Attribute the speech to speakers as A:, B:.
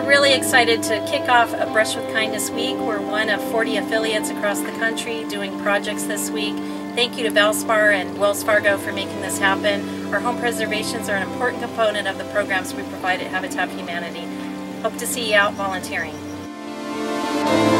A: really excited to kick off a Brush with Kindness Week. We're one of 40 affiliates across the country doing projects this week. Thank you to Valspar and Wells Fargo for making this happen. Our home preservations are an important component of the programs we provide at Habitat for Humanity. Hope to see you out volunteering.